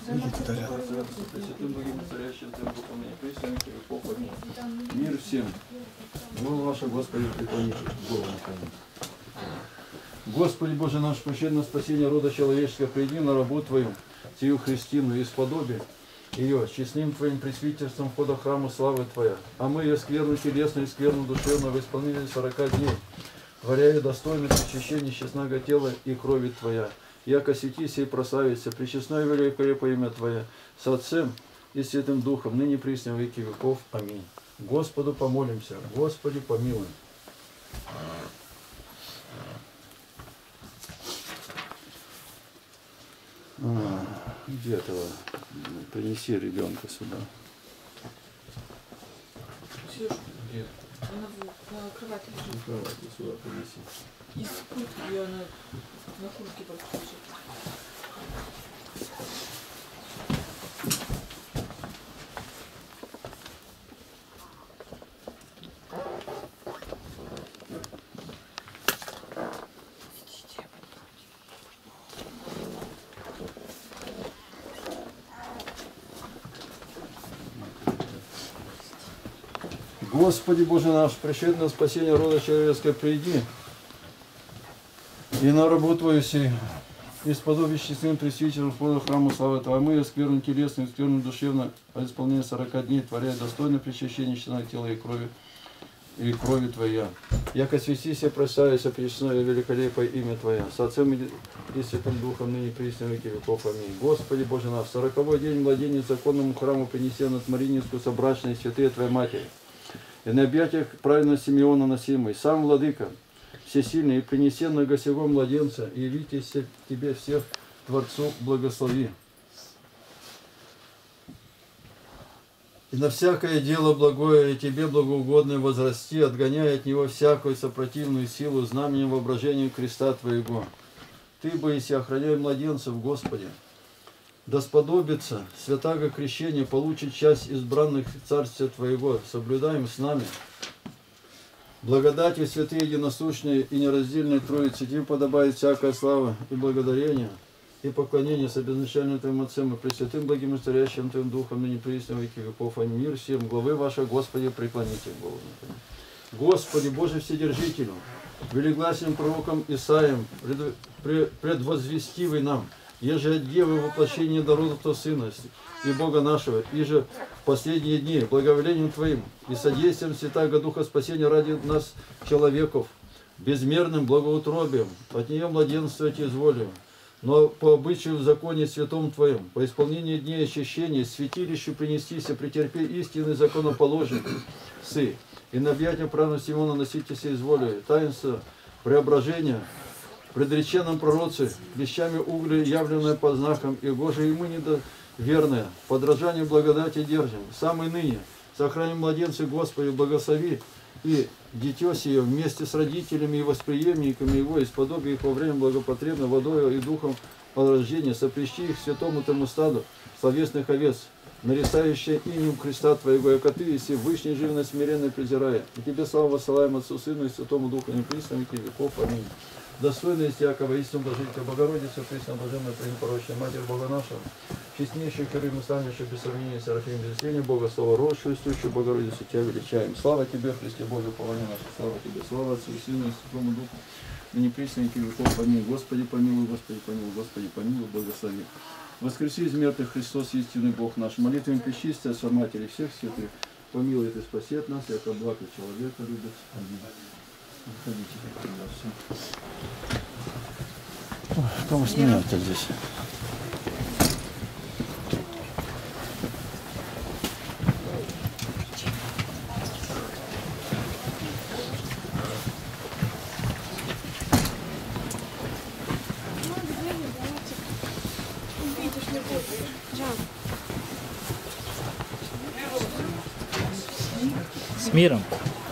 Пресвятым Богим, царящим Твоим Духом, и пресвятым веков. Аминь. Мир всем. Воля ваша, Господи, преклоните голову наклонить. Господи Боже наш, прощай на спасение рода человеческого, приди на работу Твою, сию Христину, и сподоби ее честным Твоим пресвитерством входа храма славы Твоя. А мы ее скверну телесную и скверну душевную в исполнении 40 дней, творяя достойное причащение честного тела и крови Твоя. Яко светися и прославится, пречестное и великое имя Твое, с Отцем и Святым Духом, ныне присно во веки веков. Аминь. Господу помолимся. Господи, помилуй. Где этого? Принеси ребенка сюда. Где? Она на кровати лежит. На кровати сюда принеси. Из куртки ее она на куртке просто лежит. Господи Боже наш, пришед на спасение рода человеческого, приди и на работу Твою сей, и сподоби честным пресвитером входа храма славы Твоей, мы скверну телесно и скверну душевно, по исполнению 40 дней, творяя достойное причащение честного тела и крови Твоя. Яко святися, прощайся, пречестное и великолепное имя Твое, с Отцем и Святым Духом, ныне присно веки веков. Аминь. Господи Боже наш, 40-й день младенец законному храму принесен от Мариинскую собрачной святые Твоей Матери, и на объятиях праведного Симеона носимый, сам Владыка, всесильный, и принесенного сего младенца, и явитесь Тебе всех Творцу благослови. И на всякое дело благое и Тебе благоугодное возрасти, отгоняя от него всякую сопротивную силу знаменем воображения креста Твоего. Ты, боись, охраняй младенцев, Господи. Да сподобится святаго крещения получить часть избранных Царствия Твоего, соблюдаем с нами. Благодатью святые единосущные и нераздельной Троицы, Тебе подобает всякая слава и благодарение, и поклонение с обезначальным Твоим Отцем и Пресвятым Благим и Царящим Твоим Духом, ныне присно во веки веков. Аминь. Мир всем, главы ваши, Господи, преклоните голову. Господи, Боже Вседержителю, велигласным пророком Исаием, предвозвестивый нам, еже от Девы воплощение народа Сына и Бога нашего, и же в последние дни благоволением Твоим и содействием Святаго Духа спасения ради нас, человеков, безмерным благоутробием, от нее младенствовать изволим, но по обычаю в законе святом Твоем, по исполнению дней очищения, святилищу принестися, претерпи истинный законоположен, сы, и на объятия праведного Симеона носитесь изволию, таинство преображения, предреченном пророце, вещами угли, явленное по знакам, и Боже, и мы недоверное, подражание благодати держим, самый ныне, сохраним младенцы, Господи, благослови, и дитё сие вместе с родителями и восприемниками его, и сподоби их во время благопотребно водою и духом рождения, сопрящи их святому тому стаду словесных овец, нарисающее именем креста Твоего, яко Ты, если вышний живно смиренно презирая. И Тебе славу воссылаем Отцу, Сыну и Святому Духу, не присно веки веков. Аминь. Достойная из Якова, истинно Блаженная Богородица, присно Блаженная Пренепорочная Матерь Бога нашего, честнейший Херим и славнейший без сравнения Серафим, без исцеления Бога, слава росшую, сущую Богородицу, Тебя величаем. Слава Тебе, Христе Божий, упование наше, слава Тебе, слава Отцу и Сыну и Святому Духу, ныне присно веки веков. Аминь. Господи помилуй, Господи помилуй, Господи помилуй, благослови. Воскреси из мертвых Христос, истинный Бог наш, молитвами пречистия со Матери всех святых, помилует и спасет нас, яко благо человека любит. Аминь. Кому снимать-то здесь? С миром.